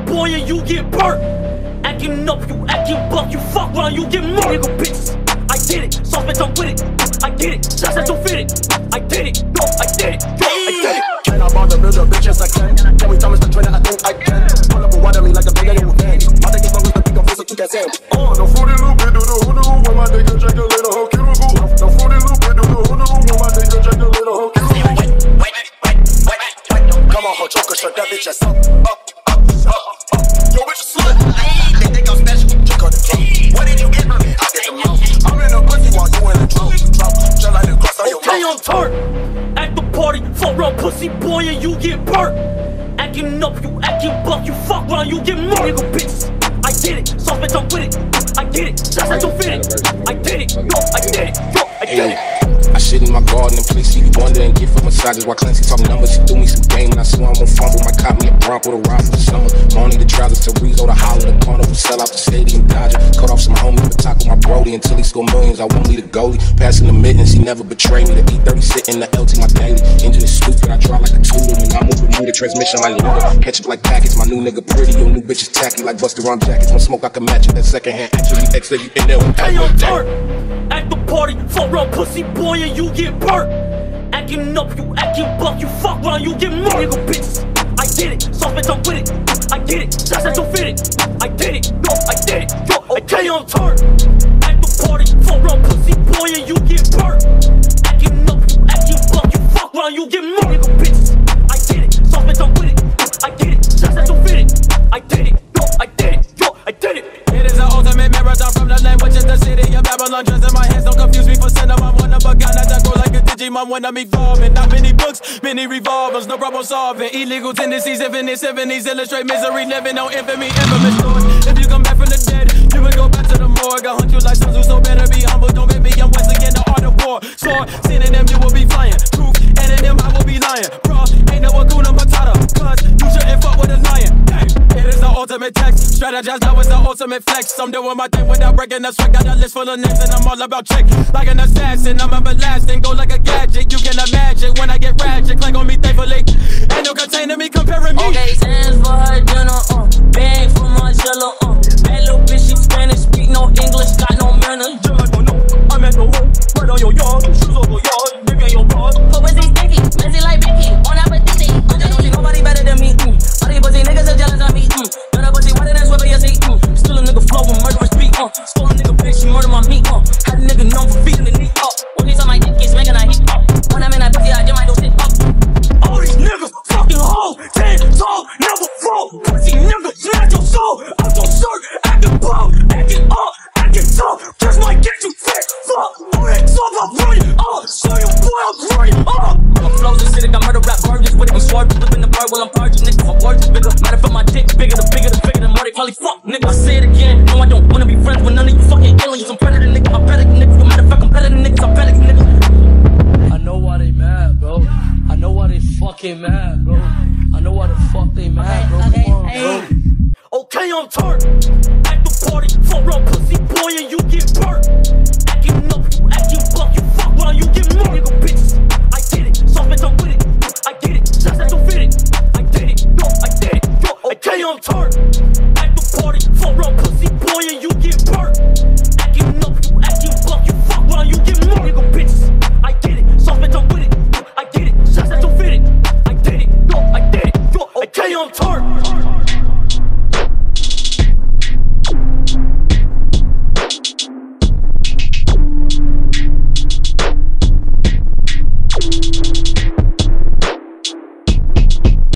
boy, and you get burnt. Acting up, you acting buck, you fuck round, you get more. Nigga, bitches, I did it, soft bitch, I'm with it. I did it, shots that don't fit it. I did it, no, I did it, yo, I did it. Can I bother build a bitch as I can? Can we Thomas the trainer? I think I can. Pull up and water me like a big little man. My dick is long as the big of so you can say. Oh, no fruity loop, do the hoodoo. When my nigga check a little hoe, kill a boo. No fruity loop, do the hoodoo. When my nigga check a little hoe, kill a boo. Come on, ho, choker, shut that bitch ass up. Yo, bitch, slut. They think I'm special. Check on the club. What did you get from me? I get the most. I'm in a pussy while you in the drop. Just like the cross on your mouth. Okay, I'm turned. At the party, fuck round, pussy boy, and you get burnt. Acting up, you acting buck, you fuck round, you get more. Nigga, bitches, I did it, soft bitch, I'm with it. I did it, shots that don't fit it. I did it, yo, I did it, yo, I did it. I shit in my garden and please see you wonder and get for massages while Clancy talking numbers. He threw me some game and I swear I'm gonna fumble. My cop me a Bronco to ride for the summer. Money the trousers to Rizzo to holler the carnival. Sell out the stadium Dodger. Cut off some homies but tackle my Brody until he score millions. I won't lead a goalie. Passing the mittens, he never betrayed me. The E30 sit in the LT, my daily. Engine is stupid, I drive like a Tudor. When I move the transmission like Luda. Catch up like packets, my new nigga pretty. Your new bitch is tacky like Busta Rhymes jackets. When smoke I can match it, that second hand. Actually, X that you in there with hey, I'm turned. At the party, fuck round, pussy boy, and you get burnt. Acting up, you acting buck, you fuck round, you get more. Nigga, bitches, I did it, soft bitch, I'm with it. I did it, shots that don't fit it. I did it, yo, I did it, yo, okay, I'm turned. At the party, fuck round, pussy boy, and you get burnt. Acting up, you acting buck, you fuck round, you get more. Nigga, bitches, I did it, soft bitch, I'm with it. I did it, shots that don't fit it. I did it, yo, I did it, yo, I did it. It is an ultimate marathon from the land, which is the city of Babylon. Just in my hands, don't confuse me for sin. I'm one of a kind that go like a Digimon when I'm evolving. Not many books, many revolvers, no problem solving. Illegal tendencies, infinite 70s, illustrate misery, living on infamy, infamous stories. If you come back from the dead, you will go back to the morgue. I hunt you like Sun Tzu, so better be humble. Don't make me, I'm once again the art of war. Sword, synonym, you will be flying. Truth, anonym, I will be lying. Bro, ain't no Hakuna Matata, cause you shouldn't fuck with a lion. It is the ultimate text, strategize, now it's the ultimate flex. I'm doing my thing without breaking the sweat. Got a list full of names and I'm all about check. Like an assassin, I'm everlasting, go like a gadget. You can imagine when I get ratchet, click on me thankfully. Ain't no containing me, comparing me. Okay, stands for her dinner, bag for Marcella, bad little bitch, she Spanish, speak no English, got no manners. I'm at the home, right on your yard, shoes on your yard, dick in your car. Her pussy sticky, messy like Vicky, on appetite. I just don't see nobody better than me. All these pussy niggas are jealous of me. Got a pussy wetter than Swivel, you see. Still a nigga flow with murderous beat. Stole a nigga bitch, she murder my meat. Had a nigga known for feeding the knee up. When he's on my dick, he's making a heat up. When I'm in that pussy, I just might do shit up. All these niggas fucking hoes, 10 tall, never fall. Pussy nigga, snatch your soul. I'm so short, acting bold, acting up, acting tough. Just might get you fat, fuck. All that talk, I'm running up. So you boy, I'm running up. My flows acidic, I murder rap virgins with it. I'm smart, flipping the bird while I'm parching. Nigga, my words is bigger. Matter for my dick, bigger than more. They probably fuck, nigga. I say it again. No, I don't wanna be friends with none of you fucking aliens. I'm better than niggas, I'm better than niggas. No matter if I'm better than niggas, I'm better than niggas. I know why they mad, bro. I know why they fucking mad, bro. I know why the fuck they mad, bro. Come on, bro. Okay, I'm turned. At the party, fuck round, pussy boy, and you get burnt. Acting up, you acting